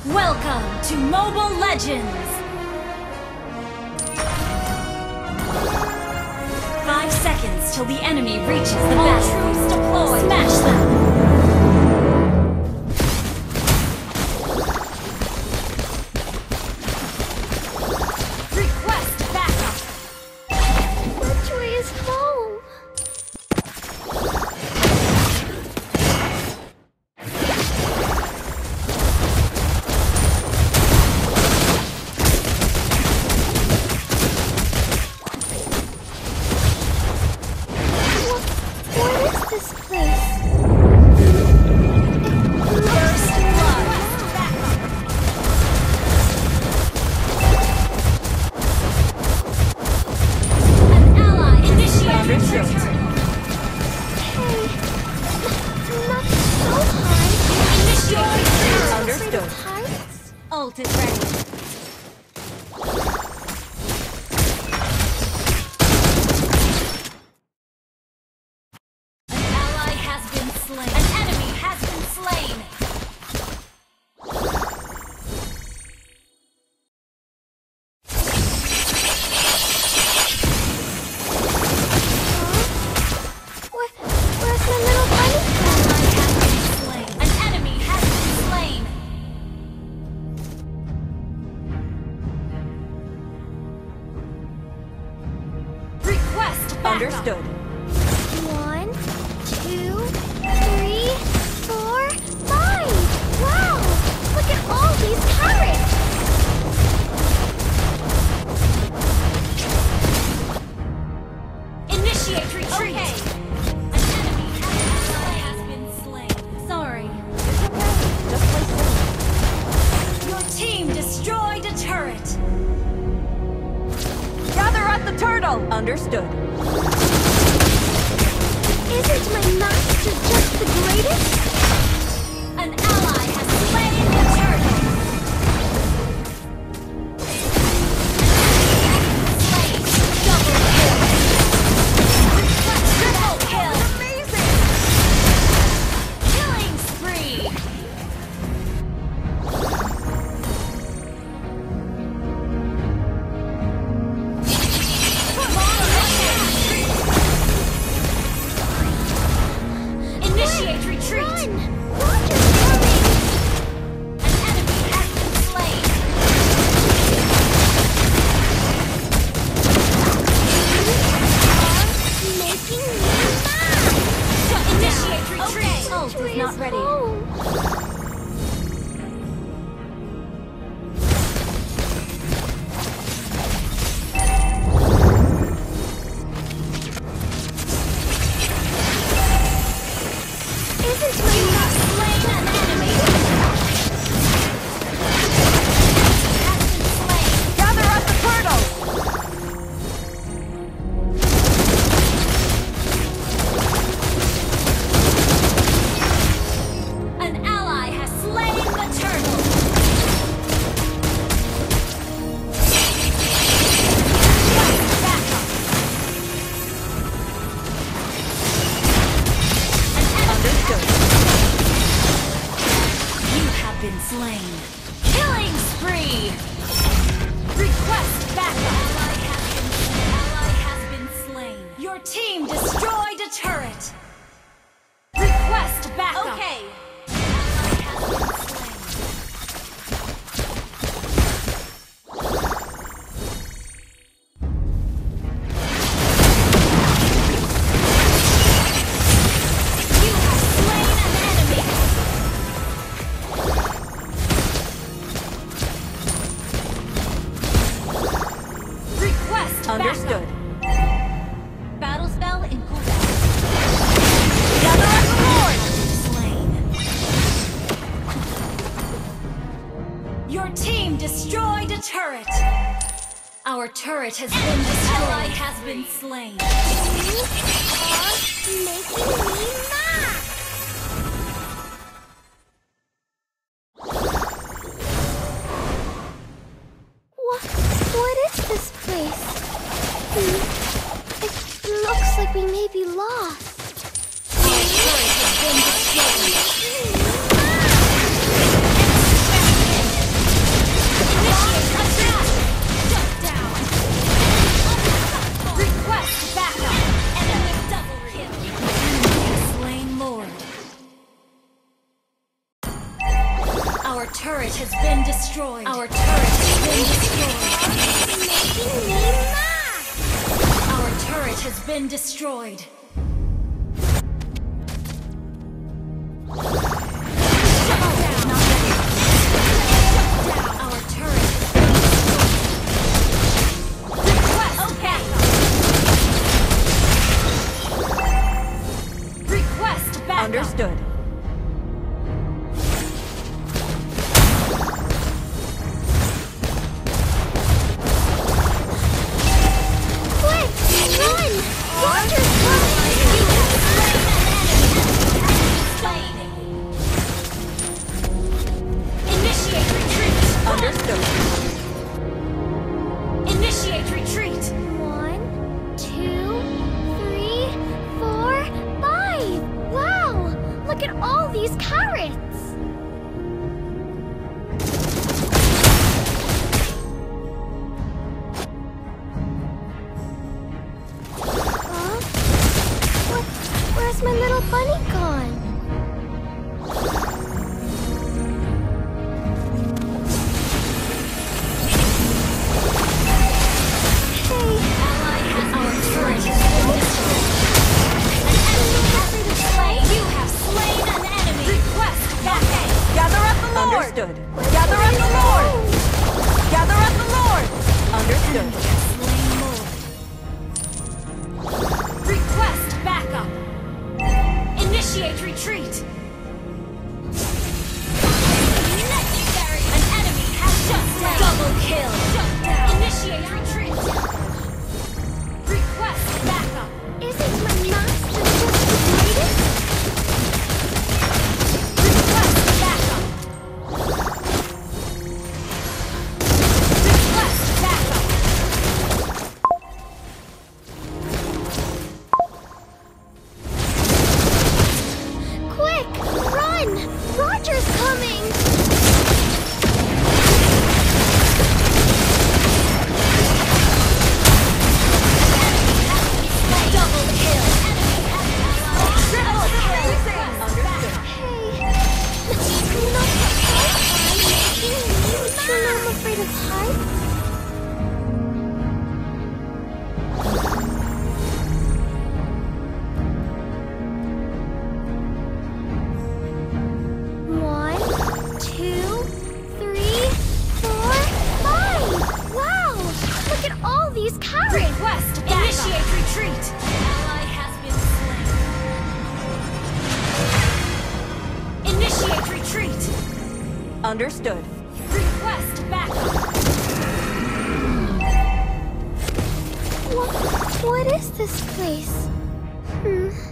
Welcome to Mobile Legends! 5 seconds till the enemy reaches the battle. Troops deployed! Smash them! Ult is ready. An ally has been slain. An enemy has been slain. Where's my little bunny? An ally has been slain. An enemy has been slain. Understood. 1, 2, 3, 4, 5. Wow! Look at all these carrots! Initiate retreat! Okay. An enemy has been slain. Sorry. It's okay. Just play safe. Your team destroyed a turret. Gather at the turtle! Understood. Isn't my master just the greatest? An ally has slain the turtle. Slain. Double kill. Triple kill. Amazing! Killing spree. Initiate retreat! Run! Roger's coming! An enemy has been slain! You are making me mad! Initiate retreat! Okay. Ult is not ready. Home. Been slain. Killing spree! Request backup! Ally has been slain. Your team destroyed a turret. Request backup! Okay. Ally has been slain. You have slain an enemy. Understood. Battle spell in cooldown. Gather at the Lord! Slain. Your team destroyed a turret. Our turret has been destroyed. Ally has been slain. You are making me mad! What is this place? It looks like we may be lost. Our turret has been destroyed. turret has been destroyed. Our turret has been destroyed. Making me mad! Our turret has been destroyed. Understood. Quick! Run! Roger's coming! Initiate retreat! Understood. Initiate retreat! 1, 2, 3, 4, 5! Wow! Look at all these carrots! Huh? Where's my little bunny gone? Hey, Our turret has been destroyed. An enemy has been slain. You have slain an enemy. Request backup. Gather up the Lord. Understood. Gather up the Lord. Gather up the Lord. Understood. Slain more. Request backup. Initiate retreat. Necessary. An enemy has just slain. Double kill. Initiate retreat. Request backup. isn't my master just the greatest? Request backup. Request backup. Quick! Run! Roger's coming! Double kill. Triple kill. Hey, not I'm afraid of heights. One, two, three, four, five! Wow! Look at all these carrots! Request backup. Initiate retreat. Ally has been slain. Initiate retreat. Understood. Request backup. What is this place?